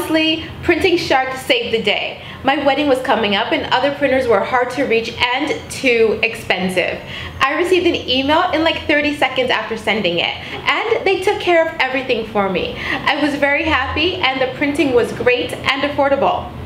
Honestly, Printing Shark saved the day. My wedding was coming up and other printers were hard to reach and too expensive. I received an email in like 30 seconds after sending it, and they took care of everything for me. I was very happy and the printing was great and affordable.